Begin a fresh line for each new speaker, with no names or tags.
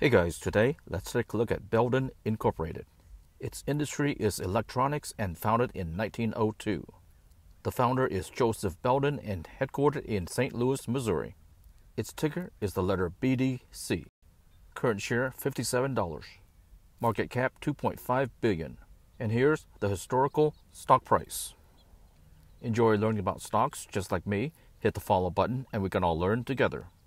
Hey guys, today let's take a look at Belden Incorporated. Its industry is electronics and founded in 1902. The founder is Joseph Belden and headquartered in St. Louis, Missouri. Its ticker is the letter BDC. Current share $57. Market cap $2.5 billion. And here's the historical stock price. Enjoy learning about stocks just like me? Hit the follow button and we can all learn together.